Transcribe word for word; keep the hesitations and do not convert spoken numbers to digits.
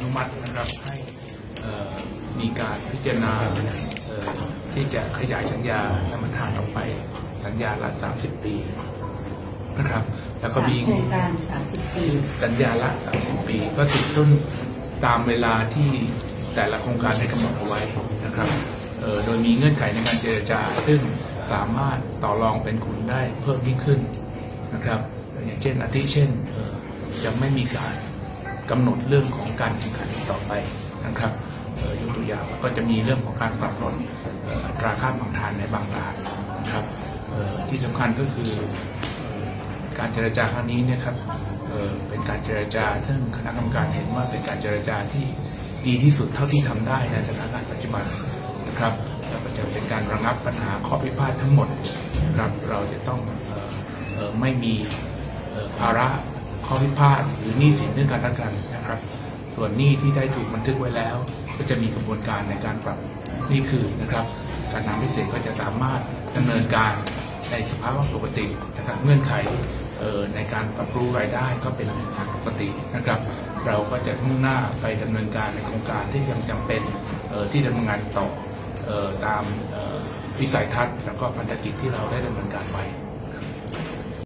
นุมัตินะครับให้มีการพิจารณาที่จะขยายสัญญาน้ำมันถ่านออกไปสัญญาละสามสิบปีนะครับแล้วก็มีโครงการสามสิบปีสัญญาละสามสิบปีก็ติดต้นตามเวลาที่แต่ละโครงการได้กำหนดเอาไว้นะครับโดยมีเงื่อนไขในการเจรจาซึ่งสามารถต่อรองเป็นคุณได้เพิ่มยิ่งขึ้นนะครับอย่างเช่นอาทิเช่นจะไม่มีการกำหนดเรื่องของการแข่งขันต่อไปนะครับยกตัวอย่างก็จะมีเรื่องของการปรับลดอัตราค่าผ่อนทานในบางรายนะครับที่สำคัญก็คือการเจรจาครั้งนี้เนี่ยครับเป็นการเจรจาซึ่งคณะกรรมการเห็นว่าเป็นการเจรจาที่ดีที่สุดเท่าที่ทำได้ในสถานการณ์ปัจจุบันนะครับแล้วก็จะเป็นการระงับปัญหาข้อพิพาททั้งหมดนะครับเราจะต้องไม่มีภาระข้อพิพาทหรือหนี้สินเรื่องการรักกันนะครับส่วนหนี้ที่ได้ถูกบันทึกไว้แล้วก็จะมีกระบวนการในการปรับหนี้คืนนะครับการนำพิเศษก็จะสามารถดำเนินการในสภาวะปกตินะครับเงื่อนไขในการปรับรู้รายได้ก็เป็นปกตินะครับเราก็จะมุ่งหน้าไปดำเนินการในโครงการที่ยังจำเป็นที่ดำเนินงานต่อตามวิสัยทัศน์แล้วก็พันธกิจที่เราได้ดำเนินการไป